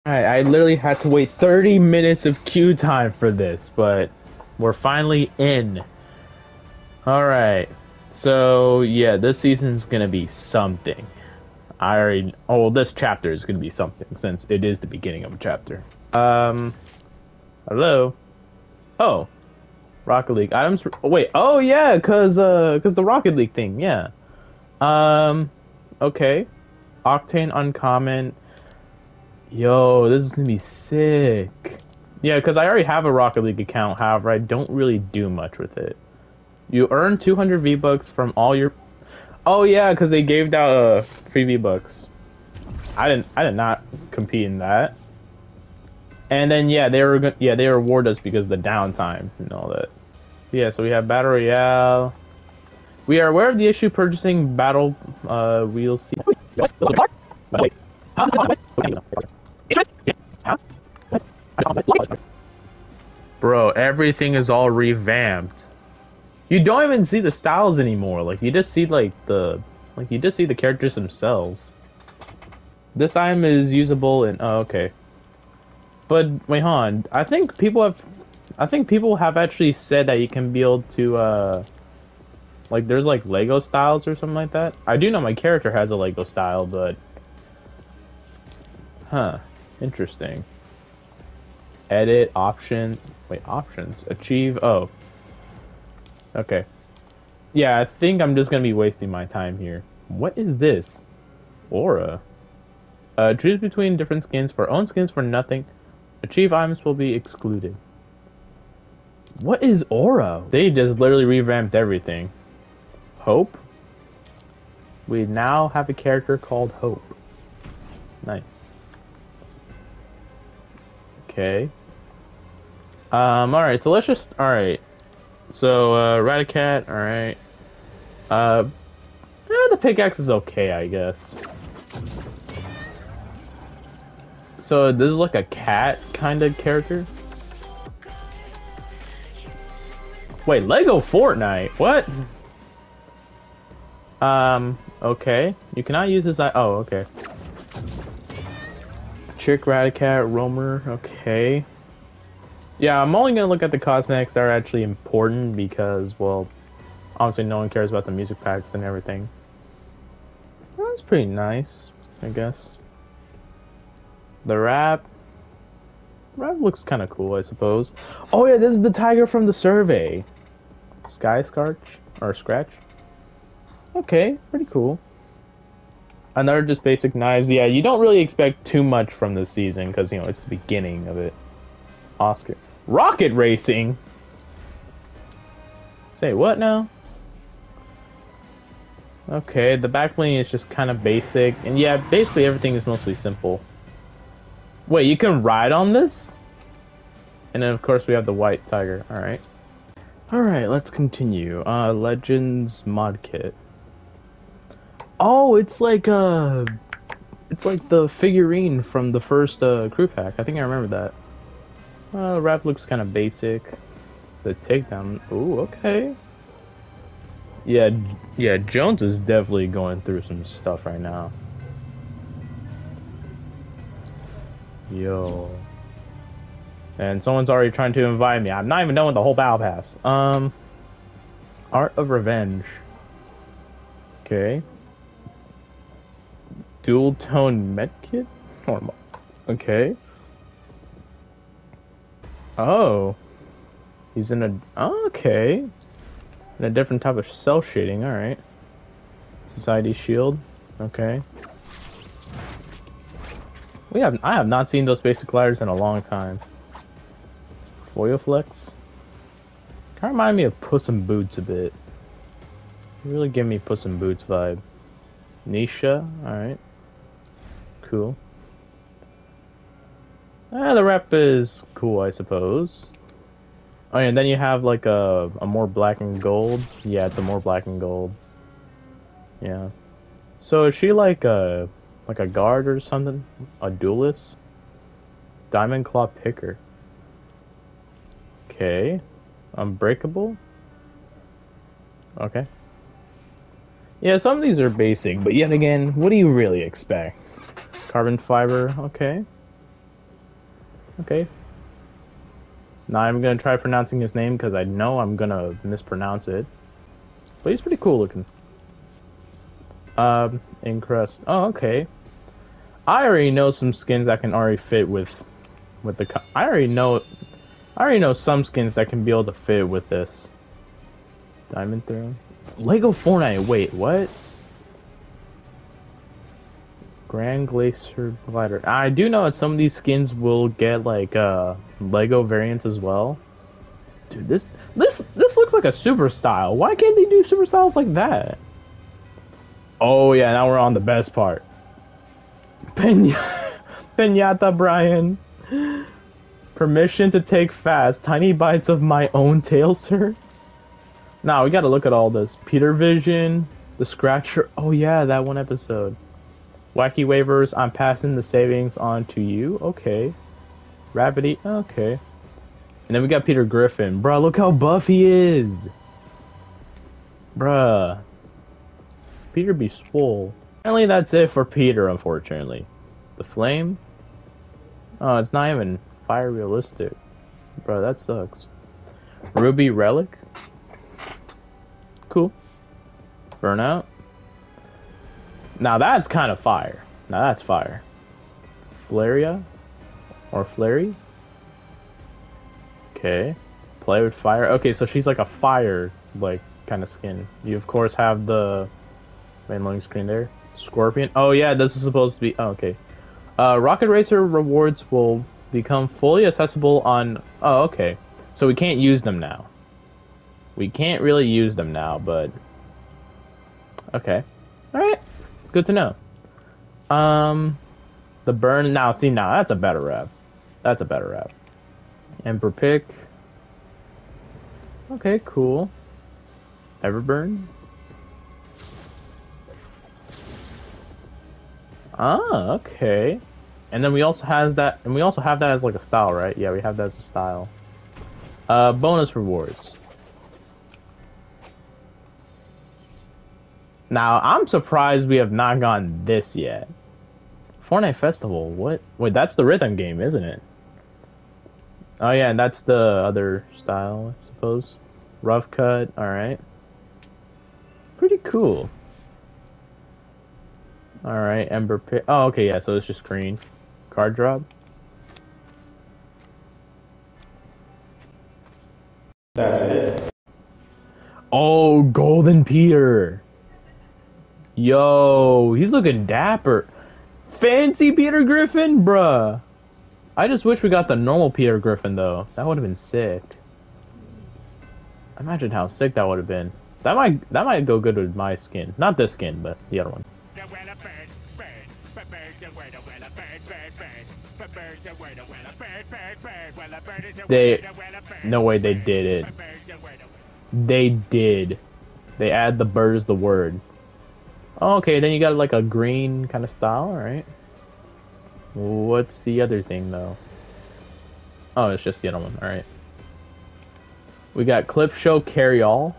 I literally had to wait 30 minutes of queue time for this, but we're finally in. Alright. So, yeah, this season's gonna be something. I already. Oh, well, this chapter is gonna be something since it is the beginning of a chapter. Hello? Oh, Rocket League items. Oh, wait, oh, yeah, cause the Rocket League thing, yeah. Um, okay. Octane Uncommon. Yo, this is gonna be sick. Yeah, because I already have a Rocket League account. However, I don't really do much with it. You earn 200 V-Bucks from all your. Oh yeah, because they gave out free V-Bucks. I did not compete in that. And then yeah, they reward us because of the downtime and all that. Yeah, so we have Battle Royale. We are aware of the issue purchasing Battle Wheel C. Bro, everything is all revamped. You don't even see the styles anymore. Like you just see you just see the characters themselves. This item is usable in okay. But wait, hold on. I think people have actually said that you can be able to like there's like Lego styles or something like that. I do know my character has a Lego style, but huh, interesting. Edit option. Wait, options. Achieve. Oh, okay. Yeah, I think I'm just gonna be wasting my time here. What is this? Aura. Choose between different skins. For own skins for nothing. Achieve items will be excluded. What is Aura? They just literally revamped everything. Hope? We now have a character called Hope. Nice. Okay. Alright, so let's just... Alright. So, Raticat, alright. The pickaxe is okay, I guess. So, this is like a cat kind of character? Wait, Lego Fortnite? What? Okay. You cannot use this... Oh, okay. Chick, Raticat, Roamer, okay. Yeah, I'm only gonna look at the cosmetics that are actually important because, well, obviously no one cares about the music packs and everything. That's pretty nice, I guess. The wrap looks kind of cool, I suppose. Oh yeah, this is the tiger from the survey. Sky Scarch or Scratch. Okay, pretty cool. Another just basic knives. Yeah, you don't really expect too much from this season because, you know, it's the beginning of it. Oscar. Rocket racing? Say what now? Okay, the back bling is just kind of basic. And yeah, basically everything is mostly simple. Wait, you can ride on this? And then of course we have the white tiger. Alright. Alright, let's continue. Legends mod kit. Oh, it's like the figurine from the first crew pack. I think I remember that. Wrap looks kind of basic. The takedown. Ooh, okay. Yeah, Jones is definitely going through some stuff right now. Yo. And someone's already trying to invite me. I'm not even done with the whole battle pass. Art of Revenge. Okay. Dual tone medkit? Normal. Okay. Oh. He's in a... Oh, okay. In a different type of cell shading, alright. Society shield. Okay. I have not seen those basic gliders in a long time. Foil flex. Kind of remind me of Puss in Boots a bit. You really give me Puss in Boots vibe. Nisha, alright. Cool. The wrap is cool, I suppose. Oh, yeah, and then you have like a more black and gold. Yeah, it's a more black and gold. Yeah. So is she like a guard or something? A duelist? Diamond Claw Picker. Okay. Unbreakable? Okay. Yeah, some of these are basic, but yet again, what do you really expect? Carbon fiber, okay. Okay. Now I'm gonna try pronouncing his name because I know I'm gonna mispronounce it. But he's pretty cool looking. Encrust. Oh, okay. I already know some skins that can already fit with the. I already know some skins that can be able to fit with this. Diamond Throne. Lego Fortnite. Wait, what? Grand Glacier Glider. I do know that some of these skins will get like Lego variants as well. Dude, this looks like a super style. Why can't they do super styles like that? Oh yeah, now we're on the best part. Pinata Brian. Permission to take fast. Tiny bites of my own tail, sir. Now we gotta look at all this. Peter Vision, the Scratcher. Oh yeah, that one episode. Wacky Waivers, I'm passing the savings on to you. Okay. Rabbity, okay. And then we got Peter Griffin. Bruh, look how buff he is. Bruh. Peter be swole. Apparently that's it for Peter, unfortunately. The Flame? Oh, it's not even fire realistic. Bruh, that sucks. Ruby Relic? Cool. Burnout? Now that's kind of fire. Now that's fire. Flaria? Or Flary? Okay. Play with fire. Okay, so she's like a fire, like, kind of skin. You, of course, have the main loading screen there. Scorpion. Oh, yeah, this is supposed to be... Oh, okay. Rocket Racer rewards will become fully accessible on... Oh, okay. So we can't use them now. We can't really use them now, but... Okay. Alright. Good to know. The burn... Now, see, now, that's a better rap. That's a better rap. Emperor Pick. Okay, cool. Everburn. Ah, okay. And then we also have that as like a style, right? Yeah, we have that as a style. Bonus rewards. Now, I'm surprised we have not gotten this yet. Fortnite Festival, what? Wait, that's the rhythm game, isn't it? Oh yeah, and that's the other style, I suppose. Rough cut, alright. Pretty cool. Alright, Ember Pit. Oh, okay, yeah, so it's just green. Card drop. That's it. Oh, Golden Peter. Yo, he's looking dapper. Fancy Peter Griffin, bruh. I just wish we got the normal Peter Griffin, though. That would have been sick. Imagine how sick that would have been. That might go good with my skin. Not this skin, but the other one. No way they did it. They did. They add the bird as the word. Oh, okay, then you got like a green kind of style, alright. What's the other thing, though? Oh, it's just the other one, alright. We got Clip Show Carry All.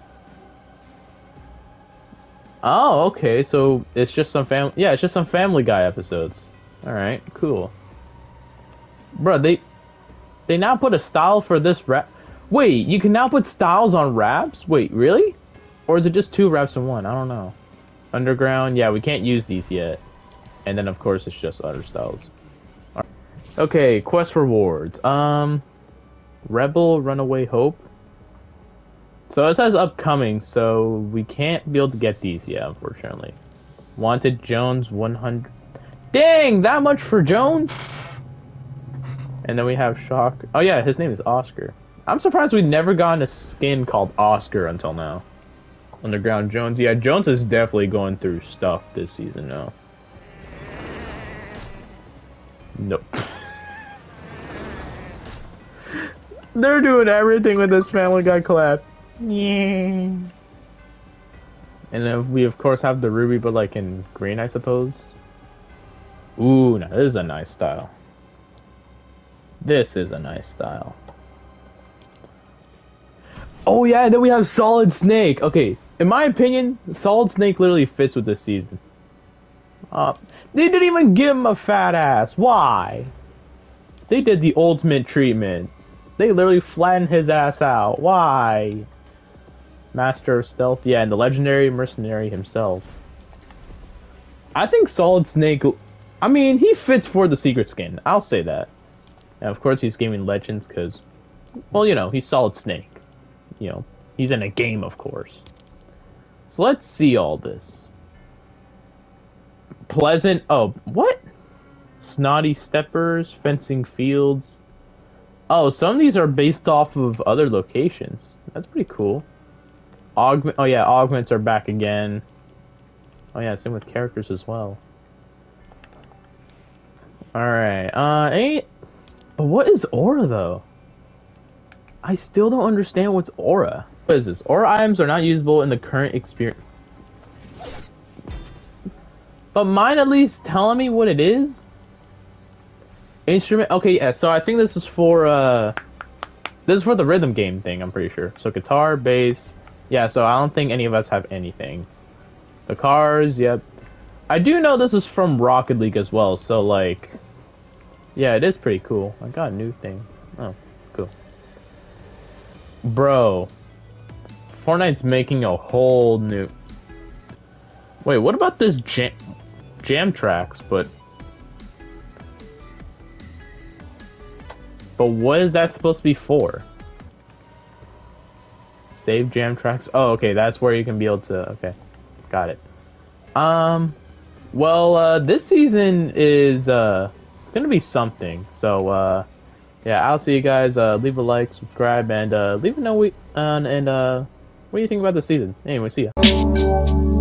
Oh, okay, so it's just some family... Yeah, it's just some Family Guy episodes. Alright, cool. Bruh, they now put a style for this rap... Wait, you can now put styles on raps? Wait, really? Or is it just 2 raps in 1? I don't know. Underground, yeah, we can't use these yet. And then, of course, it's just other styles. Right. Okay, quest rewards. Rebel Runaway Hope. So it says upcoming, so we can't be able to get these yet, unfortunately. Wanted Jones 100. Dang, that much for Jones? And then we have Shock. Oh yeah, his name is Oscar. I'm surprised we never gotten a skin called Oscar until now. Underground Jones. Yeah, Jones is definitely going through stuff this season now. Nope. They're doing everything with this Family Guy collab. Yeah. And then we of course have the Ruby, but like in green, I suppose. Ooh, now this is a nice style. This is a nice style. Oh yeah, and then we have Solid Snake. Okay, in my opinion, Solid Snake literally fits with this season. They didn't even give him a fat ass. Why? They did the ultimate treatment. They literally flattened his ass out. Why? Master of Stealth. Yeah, and the legendary mercenary himself. I think Solid Snake... I mean, he fits for the secret skin. I'll say that. And of course, he's gaming Legends because... Well, you know, he's Solid Snake. You know, he's in a game, of course. So let's see all this. Pleasant... Oh, what? Snotty Steppers, Fencing Fields. Oh, some of these are based off of other locations. That's pretty cool. Oh yeah, augments are back again. Oh yeah, same with characters as well. Alright, but what is aura though? I still don't understand what's aura. What is this? Aura items are not usable in the current experience. But mine at least telling me what it is? Instrument. Okay, yeah. So I think this is for the rhythm game thing. I'm pretty sure. So guitar, bass. Yeah. So I don't think any of us have anything. The cars. Yep. I do know this is from Rocket League as well. So like, yeah, it is pretty cool. I got a new thing. Oh, cool. Bro, Fortnite's making a whole new. Wait, what about this jam tracks? But what is that supposed to be for? Save jam tracks? Oh, okay, that's where you can be able to... Okay, got it. Well, this season is, it's gonna be something. So, yeah, I'll see you guys. Leave a like, subscribe, and leave a note, and what do you think about the season? Anyway, see ya.